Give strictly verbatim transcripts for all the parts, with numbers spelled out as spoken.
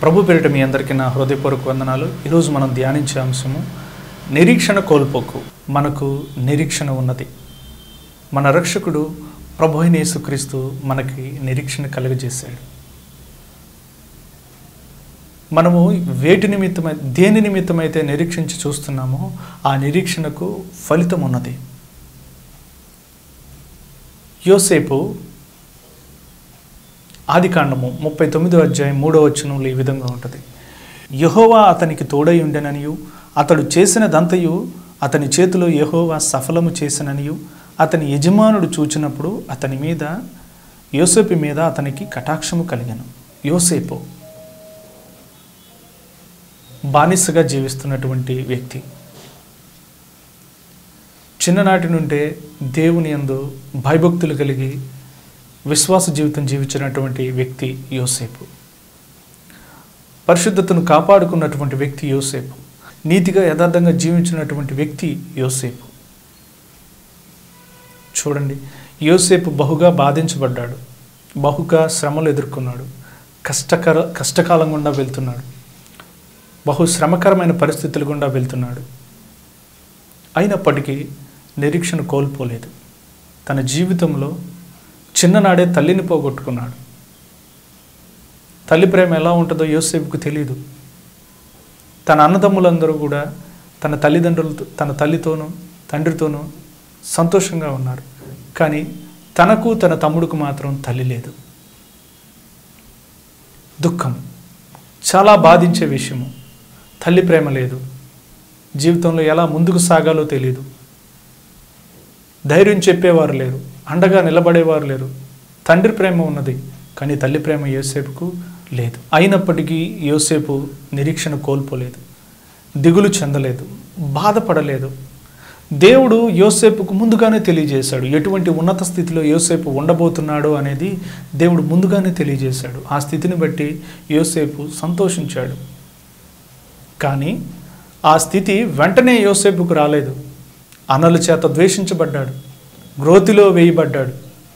ప్రభు పేరిట మీ అందరికీ నా హృదయపూర్వక వందనాలు. ఈరోజు మనం ధ్యానించే అంశము నిరీక్షణ కోల్పోకు. మనకు నిరీక్షణ ఉన్నది. మన రక్షకుడు ప్రభు అయిన యేసుక్రీస్తు మనకి నిరీక్షణ కలుగజేశాడు. మనము వేటి నిమిత్తమై దేని నిమిత్తమైతే నిరీక్షించి చూస్తున్నామో ఆ నిరీక్షణకు ఫలితం ఉన్నది. యోసేపు ఆదికాండము ముప్పై తొమ్మిదో అధ్యాయం మూడో వచనంలో ఈ విధంగా ఉంటుంది. యెహోవా అతనికి తోడై ఉండెననియు అతడు చేసినదంతయు అతని చేతిలో యెహోవా సఫలము చేసిననియు అతని యజమానుడు చూచినప్పుడు అతని మీద యోసేపు మీద అతనికి కటాక్షము కలిగెను. యోసేపు బానిసగా జీవిస్తున్నటువంటి వ్యక్తి. చిన్ననాటి నుండే దేవుని యందు భయభక్తులు కలిగి విశ్వాస జీవితం జీవించినటువంటి వ్యక్తి యోసేపు. పరిశుద్ధతను కాపాడుకున్నటువంటి వ్యక్తి యోసేపు. నీతిగా యథార్థంగా జీవించినటువంటి వ్యక్తి యోసేపు. చూడండి, యోసేపు బహుగా బాధించబడ్డాడు, బహుగా శ్రమలు ఎదుర్కొన్నాడు, కష్టకర కష్టకాలం గుండా వెళ్తున్నాడు, బహు శ్రమకరమైన పరిస్థితులు గుండా వెళ్తున్నాడు. అయినప్పటికీ నిరీక్షణ కోల్పోలేదు. తన జీవితంలో చిన్ననాడే తల్లిని పోగొట్టుకున్నాడు. తల్లి ప్రేమ ఎలా ఉంటుందో యోసేపుకు తెలియదు. తన అన్నదమ్ములందరూ కూడా తన తల్లిదండ్రులతో తన తల్లితోనూ తండ్రితోనూ సంతోషంగా ఉన్నారు. కానీ తనకు తన తమ్ముడికి మాత్రం తల్లి లేదు. దుఃఖం, చాలా బాధించే విషయము. తల్లి ప్రేమ లేదు. జీవితంలో ఎలా ముందుకు సాగాలో తెలియదు. ధైర్యం చెప్పేవారు లేరు, అండగా నిలబడేవారు లేరు. తండ్రి ప్రేమ ఉన్నది, కానీ తల్లి ప్రేమ యోసేపుకు లేదు. అయినప్పటికీ యోసేపు నిరీక్షణ కోల్పోలేదు, దిగులు చెందలేదు, బాధపడలేదు. దేవుడు యోసేపుకు ముందుగానే తెలియజేశాడు. ఎటువంటి ఉన్నత స్థితిలో యోసేపు ఉండబోతున్నాడు అనేది దేవుడు ముందుగానే తెలియజేశాడు. ఆ స్థితిని బట్టి యోసేపు సంతోషించాడు. కానీ ఆ స్థితి వెంటనే యోసేపుకు రాలేదు. అన్నల చేత ద్వేషించబడ్డాడు, గ్రోతిలో వేయబడ్డాడు.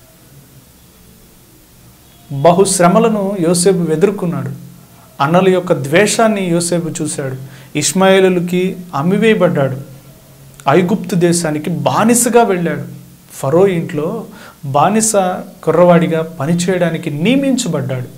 బహుశ్రమలను యోసేపు ఎదుర్కొన్నాడు. అన్నల యొక్క ద్వేషాన్ని యోసేపు చూశాడు. ఇష్మాయేలుకి అమ్మివేయబడ్డాడు. ఐగుప్తు దేశానికి బానిసగా వెళ్ళాడు. ఫరో ఇంట్లో బానిస కుర్రవాడిగా పనిచేయడానికి నియమించబడ్డాడు.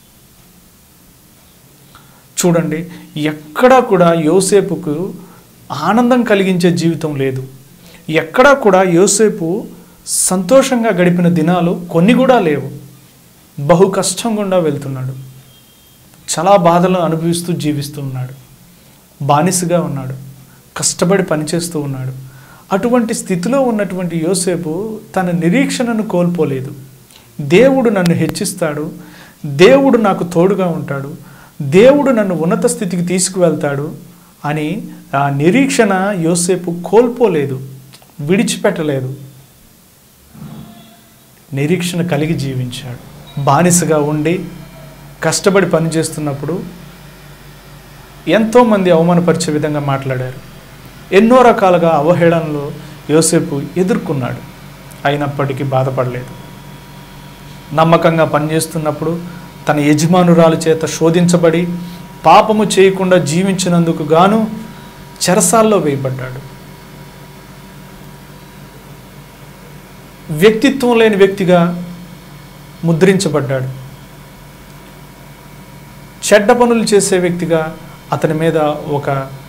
చూడండి, ఎక్కడా కూడా యోసేపుకు ఆనందం కలిగించే జీవితం లేదు. ఎక్కడా కూడా యోసేపు సంతోషంగా గడిపిన దినాలు కొన్ని కూడా లేవు. బహు కష్టం గుండా వెళ్తున్నాడు. చాలా బాధలు అనుభవిస్తూ జీవిస్తూ ఉన్నాడు. బానిసగా ఉన్నాడు, కష్టపడి పనిచేస్తూ ఉన్నాడు. అటువంటి స్థితిలో ఉన్నటువంటి యోసేపు తన నిరీక్షణను కోల్పోలేదు. దేవుడు నన్ను హెచ్చిస్తాడు, దేవుడు నాకు తోడుగా ఉంటాడు, దేవుడు నన్ను ఉన్నత స్థితికి తీసుకువెళ్తాడు అని ఆ నిరీక్షణ యోసేపు కోల్పోలేదు, విడిచిపెట్టలేదు. నిరీక్షణ కలిగి జీవించాడు. బానిసగా ఉండి కష్టపడి పనిచేస్తున్నప్పుడు ఎంతోమంది అవమానపరిచే విధంగా మాట్లాడారు. ఎన్నో రకాలుగా అవహేళనలు యోసేపు ఎదుర్కొన్నాడు. అయినప్పటికీ బాధపడలేదు. నమ్మకంగా పనిచేస్తున్నప్పుడు తన యజమానురాలు చేత శోధించబడి పాపము చేయకుండా జీవించినందుకు గాను చెరసాల్లో వేయబడ్డాడు. వ్యక్తిత్వం లేని వ్యక్తిగా ముద్రించబడ్డాడు. చెడ్డ పనులు చేసే వ్యక్తిగా అతని మీద ఒక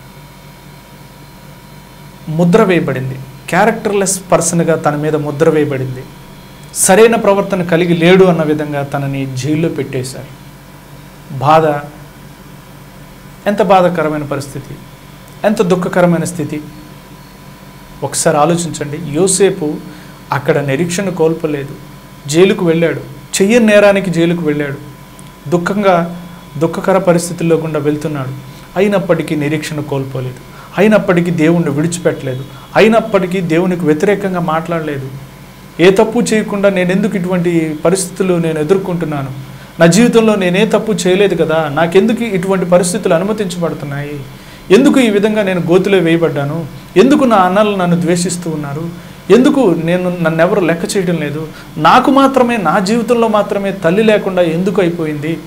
ముద్ర వేయబడింది. క్యారెక్టర్లెస్ పర్సన్గా తన మీద ముద్ర వేయబడింది. సరైన ప్రవర్తన కలిగి లేడు అన్న విధంగా తనని జైల్లో పెట్టేశారు. బాధ, ఎంత బాధాకరమైన పరిస్థితి, ఎంత దుఃఖకరమైన స్థితి. ఒకసారి ఆలోచించండి. యోసేపు అక్కడ నిరీక్షణ కోల్పోలేదు. జైలుకు వెళ్ళాడు, చెయ్యని నేరానికి జైలుకు వెళ్ళాడు. దుఃఖంగా దుఃఖకర పరిస్థితుల్లో గుండా వెళ్తున్నాడు. అయినప్పటికీ నిరీక్షణ కోల్పోలేదు. అయినప్పటికీ దేవుణ్ణి విడిచిపెట్టలేదు. అయినప్పటికీ దేవునికి వ్యతిరేకంగా మాట్లాడలేదు. ఏ తప్పు చేయకుండా నేను ఎందుకు ఇటువంటి పరిస్థితులు నేను ఎదుర్కొంటున్నాను, నా జీవితంలో నేనే తప్పు చేయలేదు కదా, నాకెందుకు ఇటువంటి పరిస్థితులు అనుమతించబడుతున్నాయి, ఎందుకు ఈ విధంగా నేను గోతిలో వేయబడ్డాను, ఎందుకు నా అన్నలు నన్ను ద్వేషిస్తూ ఉన్నారు, ఎందుకు నేను నన్ను ఎవరు లెక్క చేయడం లేదు, నాకు మాత్రమే నా జీవితంలో మాత్రమే తల్లి లేకుండా ఎందుకు అయిపోయింది,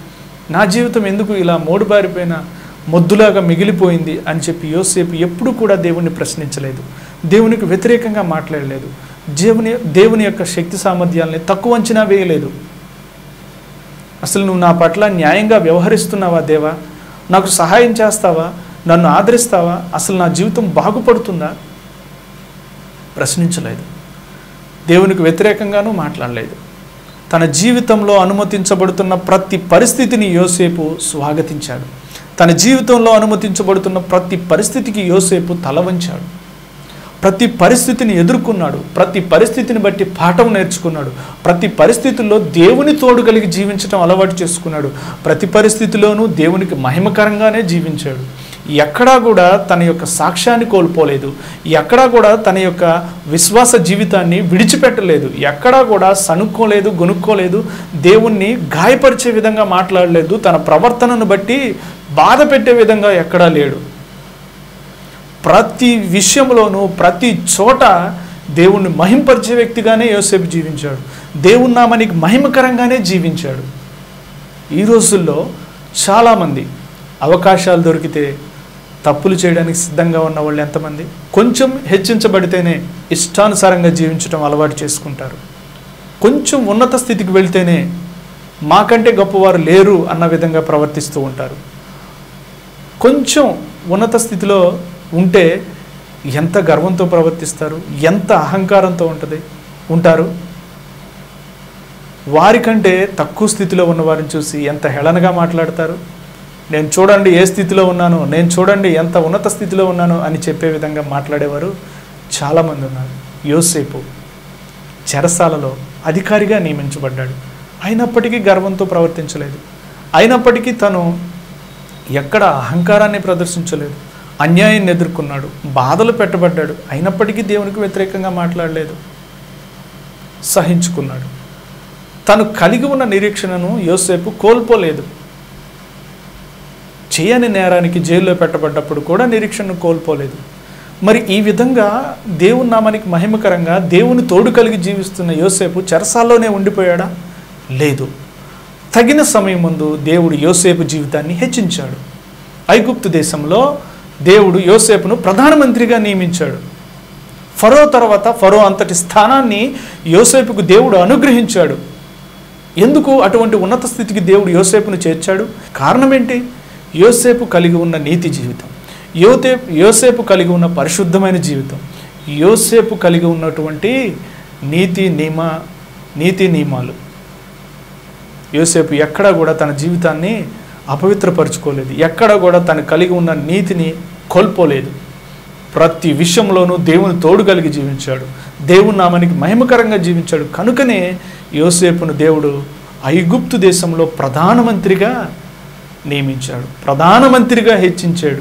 నా జీవితం ఎందుకు ఇలా మోడుబారిపోయిన మొద్దులాగా మిగిలిపోయింది అని చెప్పి యోసేపు ఎప్పుడు కూడా దేవుణ్ణి ప్రశ్నించలేదు, దేవునికి వ్యతిరేకంగా మాట్లాడలేదు, దేవుని దేవుని యొక్క శక్తి సామర్థ్యాలని తక్కువ అంచనా వేయలేదు. అసలు నువ్వు నా పట్ల న్యాయంగా వ్యవహరిస్తున్నావా దేవా, నాకు సహాయం చేస్తావా, నన్ను ఆదరిస్తావా, అసలు నా జీవితం బాగుపడుతుందా, ప్రశ్నించలేదు. దేవునికి వ్యతిరేకంగానూ మాట్లాడలేదు. తన జీవితంలో అనుమతించబడుతున్న ప్రతి పరిస్థితిని యోసేపు స్వాగతించాడు. తన జీవితంలో అనుమతించబడుతున్న ప్రతి పరిస్థితికి యోసేపు తల వంచాడు. ప్రతి పరిస్థితిని ఎదుర్కొన్నాడు. ప్రతి పరిస్థితిని బట్టి పాఠం నేర్చుకున్నాడు. ప్రతి పరిస్థితుల్లో దేవుని తోడు కలిగి జీవించడం అలవాటు చేసుకున్నాడు. ప్రతి పరిస్థితిలోనూ దేవునికి మహిమకరంగానే జీవించాడు. ఎక్కడా కూడా తన యొక్క సాక్ష్యాన్ని కోల్పోలేదు. ఎక్కడా కూడా తన యొక్క విశ్వాస జీవితాన్ని విడిచిపెట్టలేదు. ఎక్కడా కూడా సనుక్కోలేదు, గొనుక్కోలేదు, దేవుణ్ణి గాయపరిచే విధంగా మాట్లాడలేదు. తన ప్రవర్తనను బట్టి బాధ పెట్టే విధంగా ఎక్కడా లేడు. ప్రతి విషయంలోనూ ప్రతి చోట దేవుణ్ణి మహింపరిచే వ్యక్తిగానే యోసేపు జీవించాడు. దేవుని నామానికి మహిమకరంగానే జీవించాడు. ఈ రోజుల్లో చాలామంది అవకాశాలు దొరికితే తప్పులు చేయడానికి సిద్ధంగా ఉన్న వాళ్ళు ఎంతమంది? కొంచెం హెచ్చించబడితేనే ఇష్టానుసారంగా జీవించడం అలవాటు చేసుకుంటారు. కొంచెం ఉన్నత స్థితికి వెళ్తేనే మాకంటే గొప్పవారు లేరు అన్న విధంగా ప్రవర్తిస్తూ ఉంటారు. కొంచెం ఉన్నత స్థితిలో ఉంటే ఎంత గర్వంతో ప్రవర్తిస్తారు, ఎంత అహంకారంతో ఉంటుంది ఉంటారు. వారికంటే తక్కువ స్థితిలో ఉన్నవారిని చూసి ఎంత హేళనగా మాట్లాడతారు. నేను చూడండి ఏ స్థితిలో ఉన్నాను, నేను చూడండి ఎంత ఉన్నత స్థితిలో ఉన్నాను అని చెప్పే విధంగా మాట్లాడేవారు చాలామంది ఉన్నారు. యోసేపు చెరసాలలో అధికారిగా నియమించబడ్డాడు. అయినప్పటికీ గర్వంతో ప్రవర్తించలేదు. అయినప్పటికీ తను ఎక్కడ అహంకారాన్ని ప్రదర్శించలేదు. అన్యాయాన్ని ఎదుర్కొన్నాడు, బాధలు పెట్టబడ్డాడు. అయినప్పటికీ దేవునికి వ్యతిరేకంగా మాట్లాడలేదు, సహించుకున్నాడు. తను కలిగి ఉన్న నిరీక్షణను యోసేపు కోల్పోలేదు. చేయని నేరానికి జైల్లో పెట్టబడ్డప్పుడు కూడా నిరీక్షణను కోల్పోలేదు. మరి ఈ విధంగా దేవుని నామానికి మహిమకరంగా దేవుని తోడు కలిగి జీవిస్తున్న యోసేపు చెరసాల్లోనే ఉండిపోయాడా? లేదు. తగిన సమయం ముందు దేవుడు యోసేపు జీవితాన్ని హెచ్చించాడు. ఐగుప్తు దేశంలో దేవుడు యోసేపును ప్రధానమంత్రిగా నియమించాడు. ఫరో తర్వాత ఫరో అంతటి స్థానాన్ని యోసేపుకు దేవుడు అనుగ్రహించాడు. ఎందుకు అటువంటి ఉన్నత స్థితికి దేవుడు యోసేపును చేర్చాడు? కారణం ఏంటి? యోసేపు కలిగి ఉన్న నీతి జీవితం, యోతే యోసేపు కలిగి ఉన్న పరిశుద్ధమైన జీవితం, యోసేపు కలిగి ఉన్నటువంటి నీతి నియమ నీతి నియమాలు. యోసేపు ఎక్కడా కూడా తన జీవితాన్ని అపవిత్రపరుచుకోలేదు. ఎక్కడ కూడా తను కలిగి ఉన్న నీతిని కోల్పోలేదు. ప్రతి విషయంలోనూ దేవుని తోడు కలిగి జీవించాడు. దేవుని నామానికి మహిమకరంగా జీవించాడు. కనుకనే యోసేపును దేవుడు ఐగుప్తు దేశంలో ప్రధానమంత్రిగా నియమించాడు, ప్రధానమంత్రిగా హెచ్చించాడు.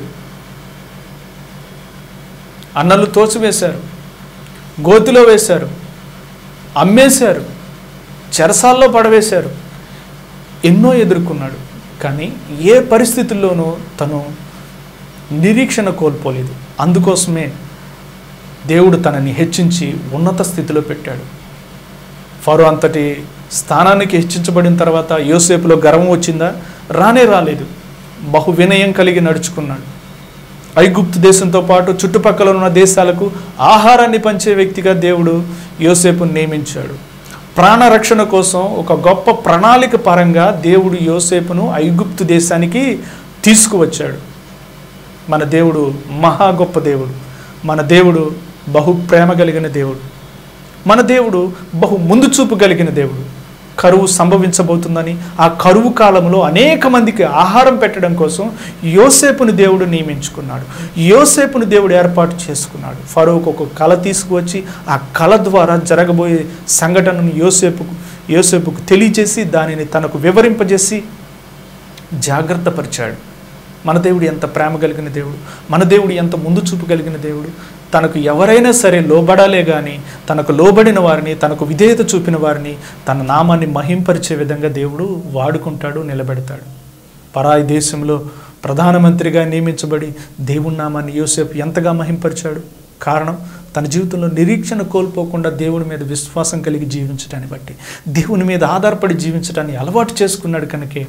అన్నలు తోసివేశారు, గోతిలో వేశారు, అమ్మేశారు, చెరసాల్లో పడవేశారు. ఎన్నో ఎదుర్కొన్నాడు. కానీ ఏ పరిస్థితుల్లోనూ తను నిరీక్షణ కోల్పోలేదు. అందుకోసమే దేవుడు తనని హెచ్చించి ఉన్నత స్థితిలో పెట్టాడు. ఫరో అంతటి స్థానానికి హెచ్చించబడిన తర్వాత యోసేపులో గర్వం వచ్చిందా? రానే రాలేదు. బహు వినయం కలిగి నడుచుకున్నాడు. ఐగుప్తు దేశంతో పాటు చుట్టుపక్కల ఉన్న దేశాలకు ఆహారాన్ని పంచే వ్యక్తిగా దేవుడు యోసేపును నియమించాడు. ప్రాణరక్షణ కోసం ఒక గొప్ప ప్రణాళిక పరంగా దేవుడు యోసేపును ఐగుప్తు దేశానికి తీసుకువచ్చాడు. మన దేవుడు మహా గొప్ప దేవుడు. మన దేవుడు బహు ప్రేమ కలిగిన దేవుడు. మన దేవుడు బహు ముందు చూపు కలిగిన దేవుడు. కరువు సంభవించబోతుందని ఆ కరువు కాలంలో అనేక మందికి ఆహారం పెట్టడం కోసం యోసేపుని దేవుడు నియమించుకున్నాడు. యోసేపుని దేవుడు ఏర్పాటు చేసుకున్నాడు. ఫరోకు ఒక కళ తీసుకువచ్చి ఆ కళ ద్వారా జరగబోయే సంఘటనను యోసేపుకు యోసేపుకు తెలియజేసి దానిని తనకు వివరింపజేసి జాగ్రత్త పరిచాడు. మన దేవుడు ఎంత ప్రేమ కలిగిన దేవుడు, మన దేవుడు ఎంత ముందు చూపు కలిగిన దేవుడు. తనకు ఎవరైనా సరే లోబడాలే కానీ తనకు లోబడిన వారిని, తనకు విధేయత చూపిన వారిని తన నామాన్ని మహింపరిచే విధంగా దేవుడు వాడుకుంటాడు, నిలబెడతాడు. పరాయి దేశంలో ప్రధానమంత్రిగా నియమించబడి దేవుని నామాన్ని యోసేపు ఎంతగా మహింపరిచాడు? కారణం తన జీవితంలో నిరీక్షణ కోల్పోకుండా దేవుని మీద విశ్వాసం కలిగి జీవించడాన్ని బట్టి, దేవుని మీద ఆధారపడి జీవించడాన్ని అలవాటు చేసుకున్నాడు. కనుకే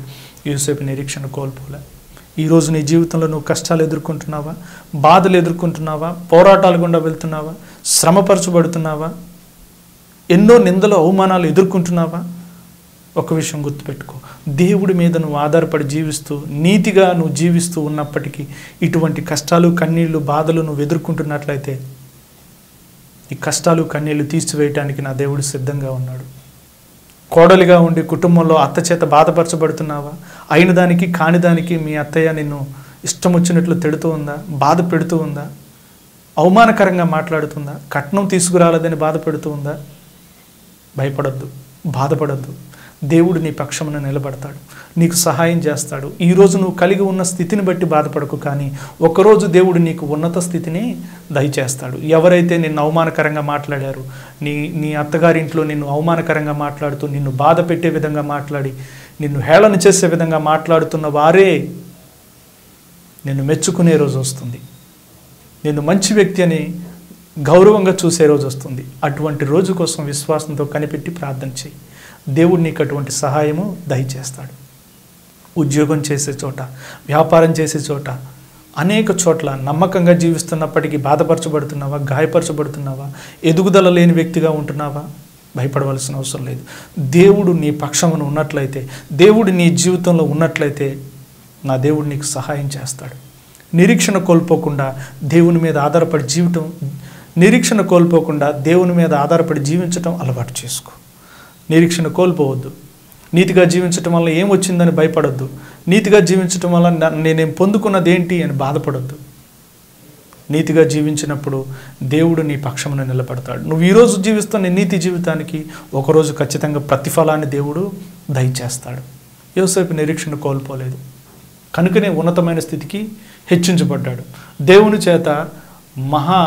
యోసేపు నిరీక్షణ కోల్పోలే. ఈరోజు నీ జీవితంలో నువ్వు కష్టాలు ఎదుర్కొంటున్నావా, బాధలు ఎదుర్కొంటున్నావా, పోరాటాలు గుండా వెళ్తున్నావా, శ్రమపరచబడుతున్నావా, ఎన్నో నిందలు అవమానాలు ఎదుర్కొంటున్నావా? ఒక విషయం గుర్తుపెట్టుకో, దేవుడి మీద నువ్వు ఆధారపడి జీవిస్తూ నీతిగా నువ్వు జీవిస్తూ ఉన్నప్పటికీ ఇటువంటి కష్టాలు కన్నీళ్ళు బాధలు నువ్వు ఎదుర్కొంటున్నట్లయితే ఈ కష్టాలు కన్నీళ్ళు తీసివేయటానికి నా దేవుడు సిద్ధంగా ఉన్నాడు. కోడలిగా ఉండి కుటుంబంలో అత్త చేత బాధపరచబడుతున్నావా? అయిన దానికి కాని దానికి మీ అత్తయ్య నిన్ను ఇష్టం వచ్చినట్లు తిడుతూ ఉందా, బాధ పెడుతూ ఉందా, అవమానకరంగా మాట్లాడుతుందా, కట్నం తీసుకురాలేదని బాధ పెడుతూ ఉందా? భయపడొద్దు, బాధపడొద్దు. దేవుడు నీ పక్షమున నిలబడతాడు, నీకు సహాయం చేస్తాడు. ఈరోజు నువ్వు కలిగి ఉన్న స్థితిని బట్టి బాధపడకు, కానీ ఒకరోజు దేవుడు నీకు ఉన్నత స్థితిని దయచేస్తాడు. ఎవరైతే నిన్ను అవమానకరంగా మాట్లాడారు, నీ నీ అత్తగారింట్లో నిన్ను అవమానకరంగా మాట్లాడుతూ నిన్ను బాధ పెట్టే విధంగా మాట్లాడి నిన్ను హేళన చేసే విధంగా మాట్లాడుతున్న వారే నిన్ను మెచ్చుకునే రోజు వస్తుంది. నిన్ను మంచి వ్యక్తి అని గౌరవంగా చూసే రోజు వస్తుంది. అటువంటి రోజు కోసం విశ్వాసంతో కనిపెట్టి ప్రార్థన చేయి. దేవుడు నీకు అటువంటి సహాయము దయచేస్తాడు. ఉద్యోగం చేసే చోట, వ్యాపారం చేసే చోట, అనేక చోట్ల నమ్మకంగా జీవిస్తున్నప్పటికీ బాధపరచబడుతున్నావా, గాయపరచబడుతున్నావా, ఎదుగుదల లేని వ్యక్తిగా ఉంటున్నావా? భయపడవలసిన అవసరం లేదు. దేవుడు నీ పక్షమున ఉన్నట్లయితే, దేవుడు నీ జీవితంలో ఉన్నట్లయితే నా దేవుడు నీకు సహాయం చేస్తాడు. నిరీక్షణ కోల్పోకుండా దేవుని మీద ఆధారపడి జీవితం నిరీక్షణ కోల్పోకుండా దేవుని మీద ఆధారపడి జీవించటం అలవాటు చేసుకో. నిరీక్షణ కోల్పోవద్దు. నీతిగా జీవించటం వల్ల ఏం వచ్చిందని భయపడొద్దు. నీతిగా జీవించటం వల్ల నేనేం పొందుకున్నది ఏంటి అని బాధపడొద్దు. నీతిగా జీవించినప్పుడు దేవుడు నీ పక్షమున నిలబడతాడు. నువ్వు ఈరోజు జీవిస్తున్న నీతి జీవితానికి ఒకరోజు ఖచ్చితంగా ప్రతిఫలాన్ని దేవుడు దయచేస్తాడు. యోసేపు నిరీక్షణ కోల్పోలేదు, కనుకనే ఉన్నతమైన స్థితికి హెచ్చించబడ్డాడు. దేవుని చేత మహా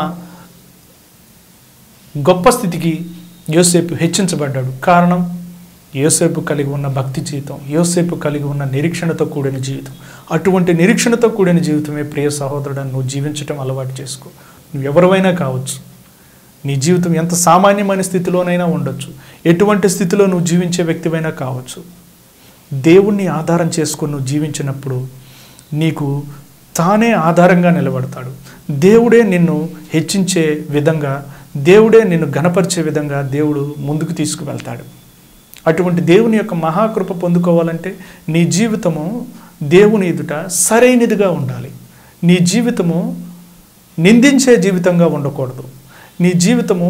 గొప్ప స్థితికి యోసేపు హెచ్చించబడ్డాడు. కారణం యోసేపు కలిగి ఉన్న భక్తి జీవితం, యోసేపు కలిగి ఉన్న నిరీక్షణతో కూడిన జీవితం. అటువంటి నిరీక్షణతో కూడిన జీవితమే ప్రియ సహోదరుడు నువ్వు జీవించటం అలవాటు చేసుకో. నువ్వు ఎవరివైనా కావచ్చు, నీ జీవితం ఎంత సామాన్యమైన స్థితిలోనైనా ఉండొచ్చు, ఎటువంటి స్థితిలో నువ్వు జీవించే వ్యక్తివైనా కావచ్చు. దేవుణ్ణి ఆధారం చేసుకుని నువ్వు జీవించినప్పుడు నీకు తానే ఆధారంగా నిలబడతాడు. దేవుడే నిన్ను హెచ్చించే విధంగా, దేవుడే నిన్ను ఘనపరిచే విధంగా దేవుడు ముందుకు తీసుకువెళ్తాడు. అటువంటి దేవుని యొక్క మహాకృప పొందుకోవాలంటే నీ జీవితము దేవుని ఎదుట సరైనదిగా ఉండాలి. నీ జీవితము నిందించే జీవితంగా ఉండకూడదు. నీ జీవితము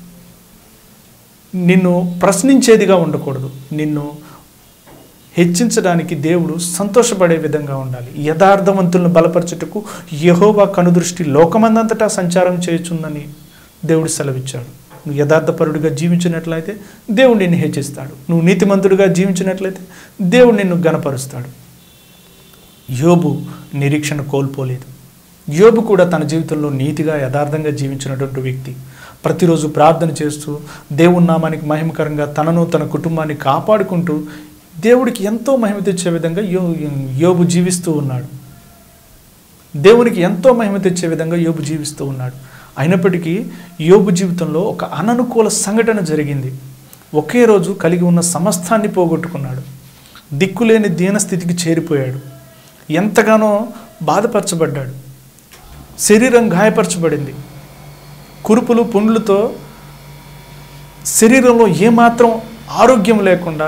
నిన్ను ప్రశ్నించేదిగా ఉండకూడదు. నిన్ను హెచ్చించడానికి దేవుడు సంతోషపడే విధంగా ఉండాలి. యథార్థవంతులను బలపరచుటకు యెహోవా కనుదృష్టి లోకమందంతటా సంచారం చేయుచుందని దేవుడు సెలవిచ్చాడు. నువ్వు యథార్థపరుడిగా జీవించినట్లయితే దేవుడు నిన్ను హెచ్చిస్తాడు. నువ్వు నీతిమంతుడిగా జీవించినట్లయితే దేవుడు నిన్ను గణపరుస్తాడు. యోబు నిరీక్షణ కోల్పోలేదు. యోబు కూడా తన జీవితంలో నీతిగా యథార్థంగా జీవించినటువంటి వ్యక్తి. ప్రతిరోజు ప్రార్థన చేస్తూ దేవుని నామానికి మహిమకరంగా తనను తన కుటుంబాన్ని కాపాడుకుంటూ దేవుడికి ఎంతో మహిమ తెచ్చే విధంగా యో యోబు జీవిస్తూ ఉన్నాడు. దేవునికి ఎంతో మహిమ తెచ్చే విధంగా యోబు జీవిస్తూ ఉన్నాడు. అయినప్పటికీ యోబు జీవితంలో ఒక అననుకూల సంఘటన జరిగింది. ఒకే రోజు కలిగి ఉన్న సమస్తాన్ని పోగొట్టుకున్నాడు. దిక్కులేని దీనస్థితికి చేరిపోయాడు. ఎంతగానో బాధపరచబడ్డాడు. శరీరం గాయపరచబడింది. కురుపులు పుండ్లతో శరీరంలో ఏమాత్రం ఆరోగ్యం లేకుండా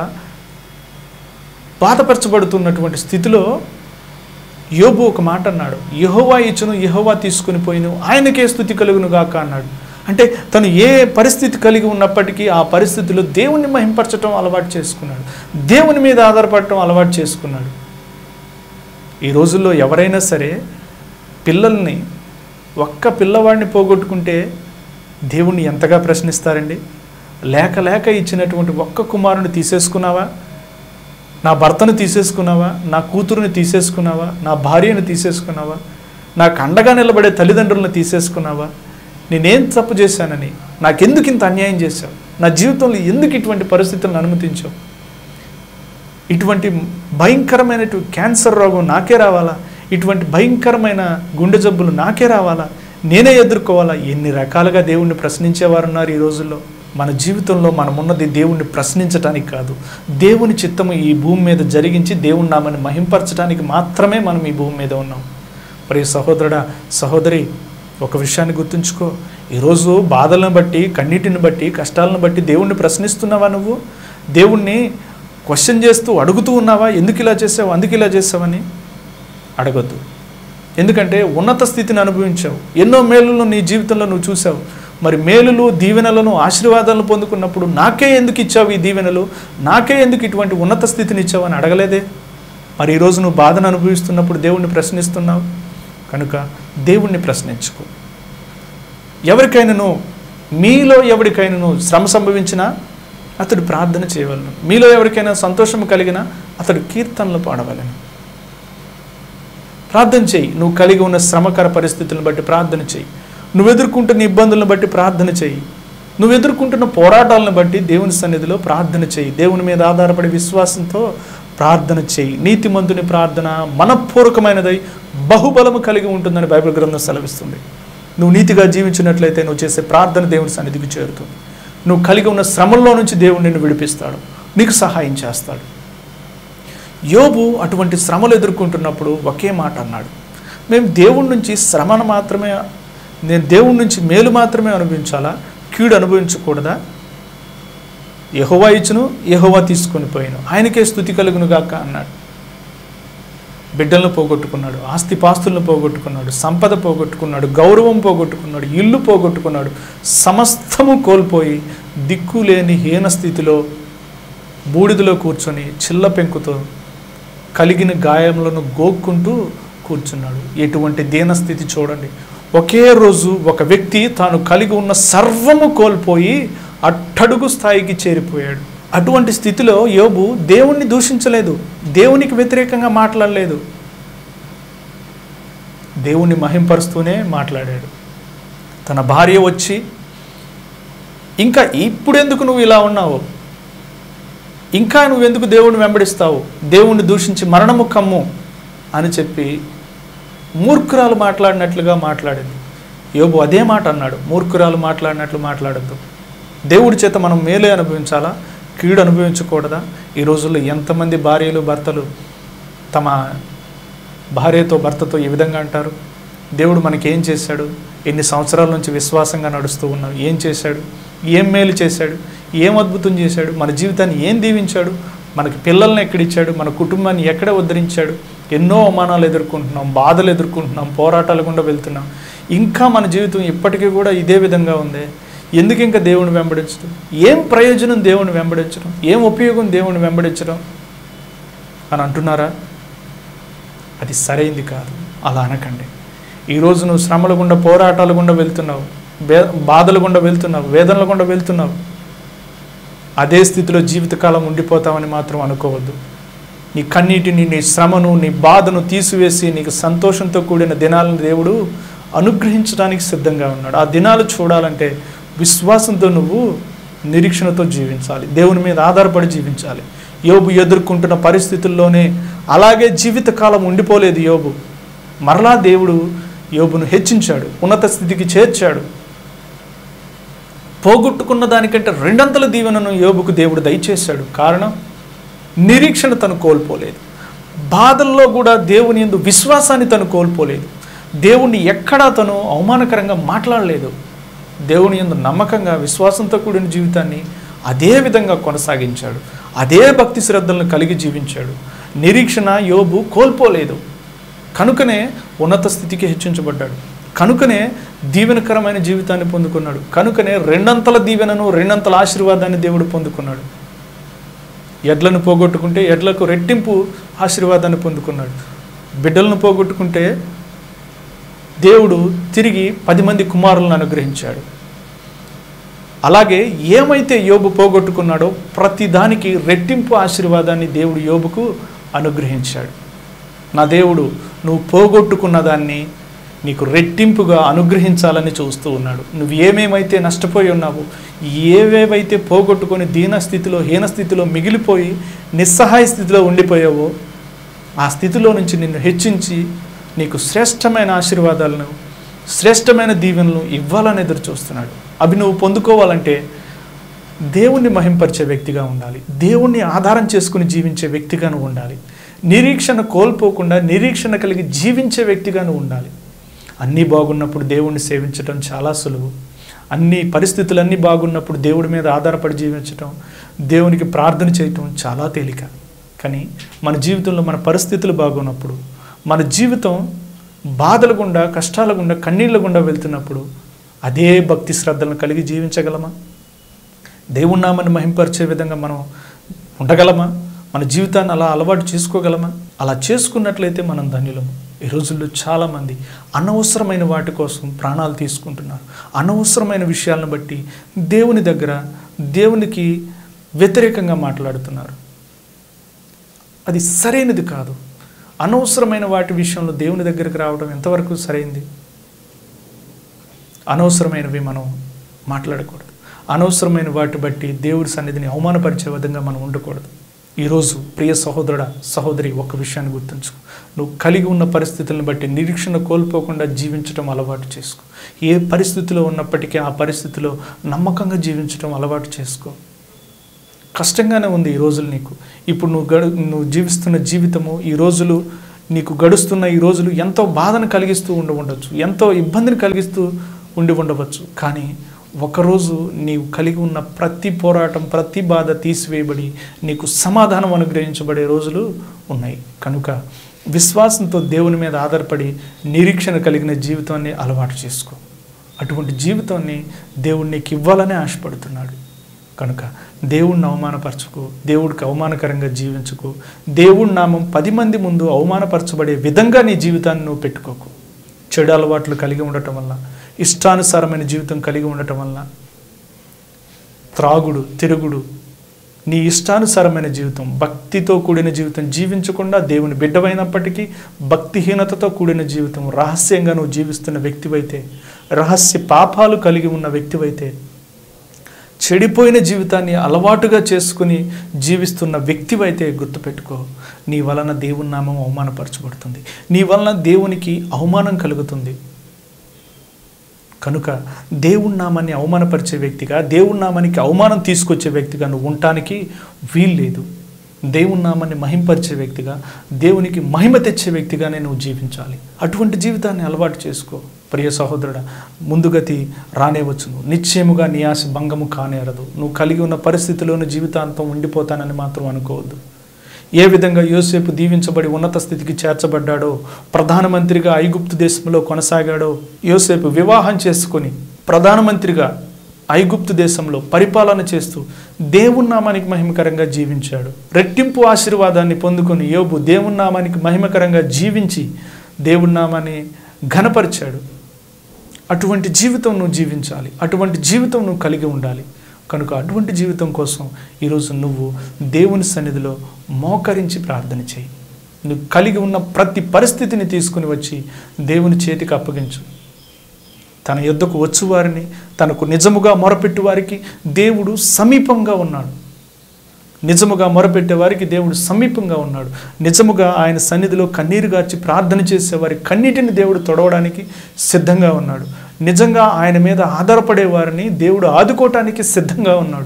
బాధపరచబడుతున్నటువంటి స్థితిలో యోబు ఒక మాట అన్నాడు, యెహోవా ఇచ్చును యెహోవా తీసుకుని పోయిను ఆయనకే స్తుతి కలుగును గాక అన్నాడు. అంటే తను ఏ పరిస్థితి కలిగి ఉన్నప్పటికీ ఆ పరిస్థితిలో దేవుణ్ణి మహింపరచడం అలవాటు చేసుకున్నాడు. దేవుని మీద ఆధారపడటం అలవాటు చేసుకున్నాడు. ఈ రోజుల్లో ఎవరైనా సరే పిల్లల్ని, ఒక్క పిల్లవాడిని పోగొట్టుకుంటే దేవుణ్ణి ఎంతగా ప్రశ్నిస్తారండి. లేక లేక ఇచ్చినటువంటి ఒక్క కుమారుని తీసేసుకున్నావా, నా భర్తను తీసేసుకున్నావా, నా కూతురుని తీసేసుకున్నావా, నా భార్యను తీసేసుకున్నావా, నాకు అండగా నిలబడే తల్లిదండ్రులను తీసేసుకున్నావా, నేనేం తప్పు చేశానని, నాకెందుకు ఇంత అన్యాయం చేశావు, నా జీవితంలో ఎందుకు ఇటువంటి పరిస్థితులను అనుమతించావు, ఇటువంటి భయంకరమైనటువంటి క్యాన్సర్ రోగం నాకే రావాలా, ఇటువంటి భయంకరమైన గుండె జబ్బులు నాకే రావాలా, నేనే ఎదుర్కోవాలా. ఎన్ని రకాలుగా దేవుణ్ణి ప్రశ్నించేవారు ఉన్నారు ఈ రోజుల్లో. మన జీవితంలో మనమున్నది దేవుణ్ణి ప్రశ్నించటానికి కాదు, దేవుని చిత్తము ఈ భూమి మీద జరిగించి దేవుని నామని మహింపరచడానికి మాత్రమే మనం ఈ భూమి మీద ఉన్నాం. ప్రియ సహోదరుడా, సహోదరి, ఒక విషయాన్ని గుర్తుంచుకో. ఈరోజు బాధలను బట్టి, కన్నీటిని బట్టి, కష్టాలను బట్టి దేవుణ్ణి ప్రశ్నిస్తున్నావా? నువ్వు దేవుణ్ణి క్వశ్చన్ చేస్తూ అడుగుతూ ఉన్నావా? ఎందుకు ఇలా చేసావు, అందుకు ఇలా చేసావని అడగొద్దు. ఎందుకంటే ఉన్నత స్థితిని అనుభవించావు, ఎన్నో మేలులను నీ జీవితంలో నువ్వు చూసావు. మరి మేలులు, దీవెనలను, ఆశీర్వాదాలను పొందుకున్నప్పుడు నాకే ఎందుకు ఇచ్చావు ఈ దీవెనలు, నాకే ఎందుకు ఇటువంటి ఉన్నత స్థితిని ఇచ్చావు అని అడగలేదే? మరి ఈరోజు నువ్వు బాధను అనుభవిస్తున్నప్పుడు దేవుణ్ణి ప్రశ్నిస్తున్నావు. కనుక దేవుణ్ణి ప్రశ్నించుకో. ఎవరికైనాను, మీలో ఎవరికైనాను శ్రమ సంభవించినా అతడు ప్రార్థన చేయవలను. మీలో ఎవరికైనా సంతోషం కలిగినా అతడు కీర్తనలు పాడవలను. ప్రార్థన చేయి. నువ్వు కలిగి ఉన్న శ్రమకర పరిస్థితులను బట్టి ప్రార్థన చేయి. నువ్వు ఎదుర్కొంటున్న ఇబ్బందులను బట్టి ప్రార్థన చేయి. నువ్వు ఎదుర్కొంటున్న పోరాటాలను బట్టి దేవుని సన్నిధిలో ప్రార్థన చేయి. దేవుని మీద ఆధారపడి విశ్వాసంతో ప్రార్థన చేయి. నీతిమంతుని ప్రార్థన మనపూర్వకమైనదై బహుబలము కలిగి ఉంటుందని బైబిల్ గ్రంథం సెలవిస్తుంది. నువ్వు నీతిగా జీవించినట్లయితే నువ్వు చేసే ప్రార్థన దేవుని సన్నిధికి చేరుతుంది. నువ్వు కలిగి ఉన్న శ్రమల్లో నుంచి దేవుడు నిన్ను విడిపిస్తాడు, నీకు సహాయం చేస్తాడు. యోబు అటువంటి శ్రమలు ఎదుర్కొంటున్నప్పుడు ఒకే మాట అన్నాడు, మేము దేవుడి నుంచి శ్రమను మాత్రమే, నేను దేవుడి నుంచి మేలు మాత్రమే అనుభవించాలా, కీడు అనుభవించకూడదా? యెహోవా ఇచ్చును, యెహోవా తీసుకొని పోయాను, ఆయనకే స్తుతి కలుగును గాక అన్నాడు. బిడ్డలను పోగొట్టుకున్నాడు, ఆస్తిపాస్తులను పోగొట్టుకున్నాడు, సంపద పోగొట్టుకున్నాడు, గౌరవం పోగొట్టుకున్నాడు, ఇల్లు పోగొట్టుకున్నాడు. సమస్తము కోల్పోయి దిక్కులేని హీన స్థితిలో బూడిదలో కూర్చొని చిల్ల పెంకుతో కలిగిన గాయములను గోక్కుంటూ కూర్చున్నాడు. ఎటువంటి దీనస్థితి చూడండి. ఒకే రోజు ఒక వ్యక్తి తాను కలిగి ఉన్న సర్వము కోల్పోయి అట్టడుగు స్థాయికి చేరిపోయాడు. అటువంటి స్థితిలో యోబు దేవుణ్ణి దూషించలేదు, దేవునికి వ్యతిరేకంగా మాట్లాడలేదు, దేవుణ్ణి మహింపరుస్తూనే మాట్లాడాడు. తన భార్య వచ్చి, ఇంకా ఇప్పుడెందుకు నువ్వు ఇలా ఉన్నావు, ఇంకా నువ్వెందుకు దేవుణ్ణి వెంబడిస్తావు, దేవుణ్ణి దూషించి మరణము కమ్ము అని చెప్పి మూర్ఖురాలు మాట్లాడినట్లుగా మాట్లాడింది. యోబు అదే మాట అన్నాడు, మూర్ఖురాలు మాట్లాడినట్లు మాట్లాడద్దు. దేవుడి చేత మనం మేలే అనుభవించాలా, కీడు అనుభవించకూడదా? ఈ రోజుల్లో ఎంతమంది భార్యలు, భర్తలు తమ భార్యతో, భర్తతో ఈ విధంగా అంటారు, దేవుడు మనకి ఏం చేశాడు, ఎన్ని సంవత్సరాల నుంచి విశ్వాసంగా నడుస్తూ ఉన్నాం, ఏం చేశాడు, ఏం మేలు చేశాడు, ఏం అద్భుతం చేశాడు, మన జీవితాన్ని ఏం దీవించాడు, మనకి పిల్లల్ని ఎక్కడిచ్చాడు, మన కుటుంబాన్ని ఎక్కడ ఉద్ధరించాడు. ఎన్నో అవమానాలు ఎదుర్కొంటున్నాం, బాధలు ఎదుర్కొంటున్నాం, పోరాటాల గుండా వెళ్తున్నాం. ఇంకా మన జీవితం ఇప్పటికీ కూడా ఇదే విధంగా ఉంది. ఎందుకు ఇంకా దేవుని వెంబడించడం? ఏం ప్రయోజనం దేవుని వెంబడించడం, ఏం ఉపయోగం దేవుని వెంబడించడం అని అంటున్నారా? అది సరైంది కాదు. అలా అనకండి. ఈరోజు నువ్వు శ్రమల గుండా, పోరాటాల గుండా వెళ్తున్నావు, బాధల గుండా వెళ్తున్నావు, వేదనల గుండా వెళ్తున్నావు. అదే స్థితిలో జీవితకాలం ఉండిపోతామని మాత్రం అనుకోవద్దు. నీ కన్నీటిని, నీ శ్రమను, నీ బాధను తీసివేసి నీకు సంతోషంతో కూడిన దినాలను దేవుడు అనుగ్రహించడానికి సిద్ధంగా ఉన్నాడు. ఆ దినాలు చూడాలంటే విశ్వాసంతో నువ్వు నిరీక్షణతో జీవించాలి, దేవుని మీద ఆధారపడి జీవించాలి. యోబు ఎదుర్కొంటున్న పరిస్థితుల్లోనే అలాగే జీవితకాలం ఉండిపోలేదు యోబు. మరలా దేవుడు యోబును హెచ్చించాడు, ఉన్నత స్థితికి చేర్చాడు. పోగొట్టుకున్న దానికంటే రెండంతల దీవెనను యోబుకు దేవుడు దయచేశాడు. కారణం, నిరీక్షణ తను కోల్పోలేదు. బాధల్లో కూడా దేవుని యందు విశ్వాసాన్ని తను కోల్పోలేదు. దేవుణ్ణి ఎక్కడా తను అవమానకరంగా మాట్లాడలేదు. దేవుని యందు నమ్మకంగా, విశ్వాసంతో కూడిన జీవితాన్ని అదే విధంగా కొనసాగించాడు. అదే భక్తి శ్రద్ధలను కలిగి జీవించాడు. నిరీక్షణ యోబు కోల్పోలేదు. కనుకనే ఉన్నత స్థితికి హెచ్చించబడ్డాడు. కనుకనే దీవెనకరమైన జీవితాన్ని పొందుకున్నాడు. కనుకనే రెండంతల దీవెనను, రెండంతల ఆశీర్వాదాన్ని దేవుడు పొందుకున్నాడు. ఎడ్లను పోగొట్టుకుంటే ఎడ్లకు రెట్టింపు ఆశీర్వాదాన్ని పొందుకున్నాడు. బిడ్డలను పోగొట్టుకుంటే దేవుడు తిరిగి పది మంది కుమారులను అనుగ్రహించాడు. అలాగే ఏమైతే యోబు పోగొట్టుకున్నాడో ప్రతి దానికి రెట్టింపు ఆశీర్వాదాన్ని దేవుడు యోబుకు అనుగ్రహించాడు. నా దేవుడు నువ్వు పోగొట్టుకున్న దాన్ని నీకు రెట్టింపుగా అనుగ్రహించాలని చూస్తూ ఉన్నాడు. నువ్వు ఏమేమైతే నష్టపోయి ఉన్నావో, ఏవేవైతే పోగొట్టుకొని దీన స్థితిలో, హీన స్థితిలో మిగిలిపోయి నిస్సహాయ స్థితిలో ఉండిపోయావో, ఆ స్థితిలో నుంచి నిన్ను హెచ్చించి నీకు శ్రేష్టమైన ఆశీర్వాదాలను, శ్రేష్టమైన దీవెనలను ఇవ్వాలని ఎదురు చూస్తున్నాడు. అవి నువ్వు పొందుకోవాలంటే దేవుణ్ణి మహింపరిచే వ్యక్తిగా ఉండాలి. దేవుణ్ణి ఆధారం చేసుకుని జీవించే వ్యక్తిగా నువ్వు ఉండాలి. నిరీక్షణ కోల్పోకుండా నిరీక్షణ కలిగి జీవించే వ్యక్తిగా నువ్వు ఉండాలి. అన్నీ బాగున్నప్పుడు దేవుణ్ణి సేవించడం చాలా సులువు. అన్ని పరిస్థితులన్నీ బాగున్నప్పుడు దేవుడి మీద ఆధారపడి జీవించటం, దేవునికి ప్రార్థన చేయటం చాలా తేలిక. కానీ మన జీవితంలో మన పరిస్థితులు బాగున్నప్పుడు, మన జీవితం బాధల గుండా, కష్టాల గుండా, కన్నీళ్ళ గుండా వెళ్తున్నప్పుడు అదే భక్తి శ్రద్ధలను కలిగి జీవించగలమా? దేవుని నామాన్ని మహింపరిచే విధంగా మనం ఉండగలమా? మన జీవితాన్ని అలా అలవాటు చేసుకోగలమా? అలా చేసుకున్నట్లయితే మనం ధన్యులము. ఈ రోజుల్లో చాలామంది అనవసరమైన వాటి కోసం ప్రాణాలు తీసుకుంటున్నారు. అనవసరమైన విషయాలను బట్టి దేవుని దగ్గర దేవునికి వ్యతిరేకంగా మాట్లాడుతున్నారు. అది సరైనది కాదు. అనవసరమైన వాటి విషయంలో దేవుని దగ్గరికి రావడం ఎంతవరకు సరైంది? అనవసరమైనవి మనం మాట్లాడకూడదు. అనవసరమైన వాటి బట్టి దేవుడి సన్నిధిని అవమానపరిచే విధంగా మనం ఉండకూడదు. ఈరోజు ప్రియ సహోదరుడా, సహోదరి, ఒక విషయాన్ని గుర్తుంచుకో. నువ్వు కలిగి ఉన్న పరిస్థితులను బట్టి నిరీక్షణ కోల్పోకుండా జీవించడం అలవాటు చేసుకో. ఏ పరిస్థితిలో ఉన్నప్పటికీ ఆ పరిస్థితిలో నమ్మకంగా జీవించడం అలవాటు చేసుకో. కష్టంగానే ఉంది ఈ రోజులు నీకు. ఇప్పుడు నువ్వు గడు నువ్వు జీవిస్తున్న జీవితము, ఈ రోజులు నీకు గడుస్తున్న ఈ రోజులు ఎంతో బాధను కలిగిస్తూ ఉండి ఉండవచ్చు, ఎంతో ఇబ్బందిని కలిగిస్తూ ఉండి ఉండవచ్చు. కానీ ఒకరోజు నీవు కలిగి ఉన్న ప్రతి పోరాటం, ప్రతి బాధ తీసివేయబడి నీకు సమాధానం అనుగ్రహించబడే రోజులు ఉన్నాయి. కనుక విశ్వాసంతో దేవుని మీద ఆధారపడి నిరీక్షణ కలిగిన జీవితాన్ని అలవాటు చేసుకో. అటువంటి జీవితాన్ని దేవుడు నీకు ఇవ్వాలని ఆశపడుతున్నాడు. కనుక దేవుణ్ణి అవమానపరచుకో, దేవుడికి అవమానకరంగా జీవించుకో. దేవుడి నామం పది మంది ముందు అవమానపరచబడే విధంగా నీ జీవితాన్ని నువ్వు పెట్టుకోకు. చెడు అలవాట్లు కలిగి ఉండటం వల్ల, ఇష్టానుసారమైన జీవితం కలిగి ఉండటం వల్ల, త్రాగుడు, తిరుగుడు, నీ ఇష్టానుసారమైన జీవితం, భక్తితో కూడిన జీవితం జీవించకుండా దేవుని బిడ్డవైనప్పటికీ భక్తిహీనతతో కూడిన జీవితం, రహస్యంగా నువ్వు జీవిస్తున్న వ్యక్తివైతే, రహస్య పాపాలు కలిగి ఉన్న వ్యక్తివైతే, చెడిపోయిన జీవితాన్ని అలవాటుగా చేసుకుని జీవిస్తున్న వ్యక్తివైతే గుర్తుపెట్టుకో, నీ వలన దేవుని నామం అవమానపరచబడుతుంది. నీ వలన దేవునికి అవమానం కలుగుతుంది. కనుక దేవుని నామాన్ని అవమానపరిచే వ్యక్తిగా, దేవుని నామానికి అవమానం తీసుకొచ్చే వ్యక్తిగా నువ్వు ఉండటానికి వీల్లేదు. దేవుని నామాన్ని మహింపరిచే వ్యక్తిగా, దేవునికి మహిమ తెచ్చే వ్యక్తిగానే నువ్వు జీవించాలి. అటువంటి జీవితాన్ని అలవాటు చేసుకో. ప్రియ సహోదరుడా, ముందుగతి రానేవచ్చును, నిశ్చయముగా నీ ఆశ భంగము కానేరదు. నువ్వు కలిగి ఉన్న పరిస్థితిలోని జీవితాంతం ఉండిపోతానని మాత్రం అనుకోవద్దు. ఏ విధంగా యోసేపు దీవించబడి ఉన్నత స్థితికి చేర్చబడ్డాడో, ప్రధానమంత్రిగా ఐగుప్తు దేశంలో కొనసాగాడో, యోసేపు వివాహం చేసుకొని ప్రధానమంత్రిగా ఐగుప్తు దేశంలో పరిపాలన చేస్తూ దేవుని నామానికి మహిమకరంగా జీవించాడు. రెట్టింపు ఆశీర్వాదాన్ని పొందుకొని యోబు దేవుని నామానికి మహిమకరంగా జీవించి దేవుని నామాన్ని ఘనపరిచాడు. అటువంటి జీవితం నువ్వు జీవించాలి. అటువంటి జీవితం నువ్వు కలిగి ఉండాలి. కనుక అటువంటి జీవితం కోసం ఈరోజు నువ్వు దేవుని సన్నిధిలో మోకరించి ప్రార్థన చేయి. నువ్వు కలిగి ఉన్న ప్రతి పరిస్థితిని తీసుకుని వచ్చి దేవుని చేతికి అప్పగించు. తన యొద్దకు వచ్చు వారిని, తనకు నిజముగా మొరపెట్టు వారికి దేవుడు సమీపంగా ఉన్నాడు. నిజముగా మొరపెట్టే వారికి దేవుడు సమీపంగా ఉన్నాడు. నిజముగా ఆయన సన్నిధిలో కన్నీరు గార్చి ప్రార్థన చేసే వారి కన్నీటిని దేవుడు తొడవడానికి సిద్ధంగా ఉన్నాడు. నిజంగా ఆయన మీద ఆధారపడే వారిని దేవుడు ఆదుకోవటానికి సిద్ధంగా ఉన్నాడు.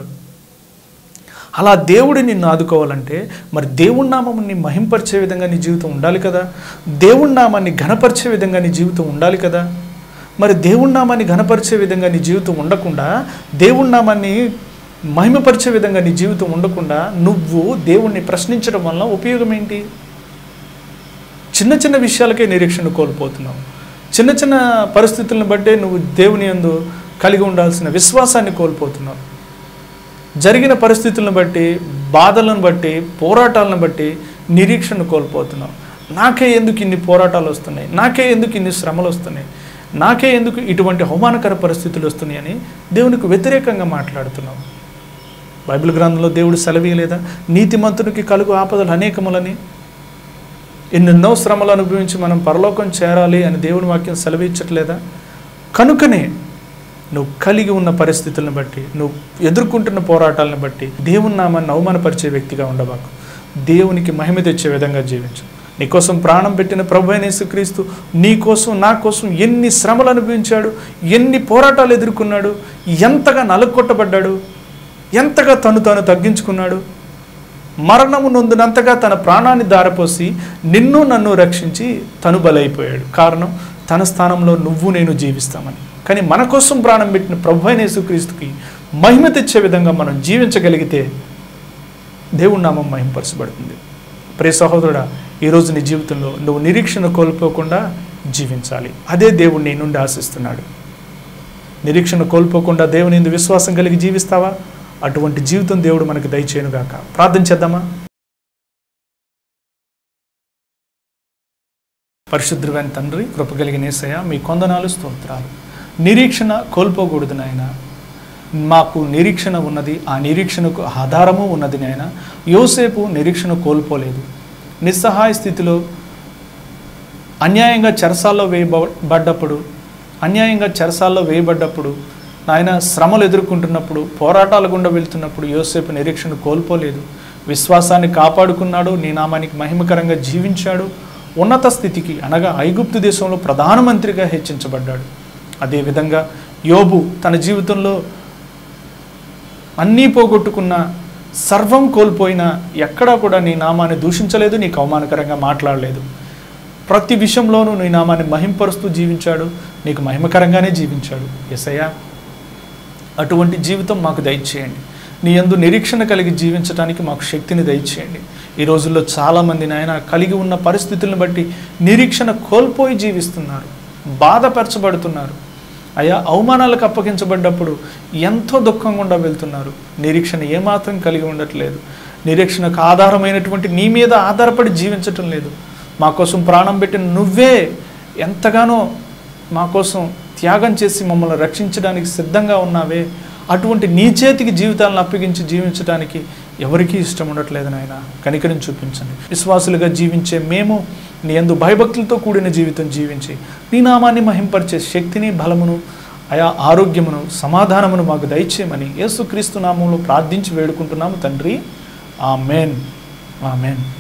అలా దేవుడు నిన్ను ఆదుకోవాలంటే మరి దేవుడి నామాన్ని మహింపరిచే విధంగా నీ జీవితం ఉండాలి కదా. దేవుడి నామాన్ని ఘనపరిచే విధంగా నీ జీవితం ఉండాలి కదా. మరి దేవుడి నామాన్ని ఘనపరిచే విధంగా నీ జీవితం ఉండకుండా, దేవుడి నామాన్ని మహిమపరిచే విధంగా నీ జీవితం ఉండకుండా నువ్వు దేవుణ్ణి ప్రశ్నించడం వల్ల ఉపయోగం ఏంటి? చిన్న చిన్న విషయాలకే నిరీక్షణ కోల్పోతున్నావు. చిన్న చిన్న పరిస్థితులను బట్టే నువ్వు దేవుని యందు కలిగి ఉండాల్సిన విశ్వాసాన్ని కోల్పోతున్నావు. జరిగిన పరిస్థితులను బట్టి, బాధలను బట్టి, పోరాటాలను బట్టి నిరీక్షణ కోల్పోతున్నావు. నాకే ఎందుకు ఇన్ని పోరాటాలు వస్తున్నాయి, నాకే ఎందుకు ఇన్ని శ్రమలు వస్తున్నాయి, నాకే ఎందుకు ఇటువంటి అవమానకర పరిస్థితులు వస్తున్నాయి అని దేవునికి వ్యతిరేకంగా మాట్లాడుతున్నావు. బైబిల్ గ్రంథంలో దేవుడు సెలవీయలేదా? నీతిమంతునికి కలుగు ఆపదలు అనేకములని, ఎన్నెన్నో శ్రమలు అనుభవించి మనం పరలోకం చేరాలి అని దేవుని వాక్యం సెలవిచ్చట్లేదా? కనుకనే నువ్వు కలిగి ఉన్న పరిస్థితులను బట్టి, నువ్వు ఎదుర్కొంటున్న పోరాటాలను బట్టి దేవుని నామాన్ని అవమానపరిచే వ్యక్తిగా ఉండబాకు. దేవునికి మహిమ తెచ్చే విధంగా జీవించు. నీకోసం ప్రాణం పెట్టిన ప్రభువైన యేసుక్రీస్తు నీ కోసం, నా కోసం ఎన్ని శ్రమలు అనుభవించాడు, ఎన్ని పోరాటాలు ఎదుర్కొన్నాడు, ఎంతగా నలుగొట్టబడ్డాడు. ఎంతగా తను తాను తగ్గించుకున్నాడు. మరణము నొందినంతగా తన ప్రాణాన్ని దారపోసి నిన్ను నన్ను రక్షించి తను బలైపోయాడు. కారణం, తన స్థానంలో నువ్వు నేను జీవిస్తామని. కానీ మన కోసం ప్రాణం పెట్టిన ప్రభు అయిన యేసుక్రీస్తుకి మహిమ తెచ్చే విధంగా మనం జీవించగలిగితే దేవుని నామం మహింపరచబడుతుంది. ప్రియ సహోదరుడా, ఈరోజు నీ జీవితంలో నువ్వు నిరీక్షణ కోల్పోకుండా జీవించాలి. అదే దేవుడు నీ నుండి ఆశిస్తున్నాడు. నిరీక్షణ కోల్పోకుండా దేవుని యందు విశ్వాసం కలిగి జీవిస్తావా? అటువంటి జీవితం దేవుడు మనకు దయచేయునుగాక. ప్రార్థన చేద్దామా? పరిశుద్ధుడైన తండ్రి, కృప కలిగిన యేసయ్య, మీ కొందనాలు, స్తోత్రాలు. నిరీక్షణ కోల్పోకూడదు నాయన. మాకు నిరీక్షణ ఉన్నది, ఆ నిరీక్షణకు ఆధారము ఉన్నది నాయన. యోసేపు నిరీక్షణ కోల్పోలేదు. నిస్సహాయ స్థితిలో అన్యాయంగా చెరసాల్లో వేయబడ్డప్పుడు అన్యాయంగా చెరసాల్లో వేయబడ్డప్పుడు నాయన శ్రమలు ఎదుర్కొంటున్నప్పుడు, పోరాటాల గుండా వెళ్తున్నప్పుడు యోసేపు నిరీక్షణ కోల్పోలేదు. విశ్వాసాన్ని కాపాడుకున్నాడు. నీ నామానికి మహిమకరంగా జీవించాడు. ఉన్నత స్థితికి అనగా ఐగుప్తు దేశంలో ప్రధానమంత్రిగా హెచ్చించబడ్డాడు. అదేవిధంగా యోబు తన జీవితంలో అన్నీ పోగొట్టుకున్న, సర్వం కోల్పోయినా ఎక్కడా కూడా నీ నామాన్ని దూషించలేదు, నీకు అవమానకరంగా మాట్లాడలేదు. ప్రతి విషయంలోనూ నీ నామాన్ని మహింపరుస్తూ జీవించాడు, నీకు మహిమకరంగానే జీవించాడు. యేసయ్యా, అటువంటి జీవితం మాకు దయచేయండి. నీ యందు నిరీక్షణ కలిగి జీవించడానికి మాకు శక్తిని దయచేయండి. ఈ రోజుల్లో చాలామంది నాయన కలిగి ఉన్న పరిస్థితులను బట్టి నిరీక్షణ కోల్పోయి జీవిస్తున్నారు, బాధపరచబడుతున్నారు. అయా, అవమానాలకు అప్పగించబడ్డప్పుడు ఎంతో దుఃఖం గుండా వెళ్తున్నారు. నిరీక్షణ ఏమాత్రం కలిగి ఉండట్లేదు. నిరీక్షణకు ఆధారమైనటువంటి నీ మీద ఆధారపడి జీవించటం లేదు. మా కోసం ప్రాణం పెట్టిన నువ్వే ఎంతగానో మా కోసం త్యాగం చేసి మమ్మల్ని రక్షించడానికి సిద్ధంగా ఉన్నావే. అటువంటి నీ చేతికి జీవితాలను అప్పగించి జీవించడానికి ఎవరికీ ఇష్టం ఉండట్లేదు నాయన. కనికరం చూపించండి. విశ్వాసులుగా జీవించే మేము నీ యందు భయభక్తులతో కూడిన జీవితం జీవించి నీ నామాన్ని మహింపరిచే శక్తిని, బలమును, ఆయా ఆరోగ్యమును, సమాధానమును మాకు దయచేయమని యేసుక్రీస్తు నామంలో ప్రార్థించి వేడుకుంటున్నాము తండ్రి. ఆమేన్. ఆమేన్.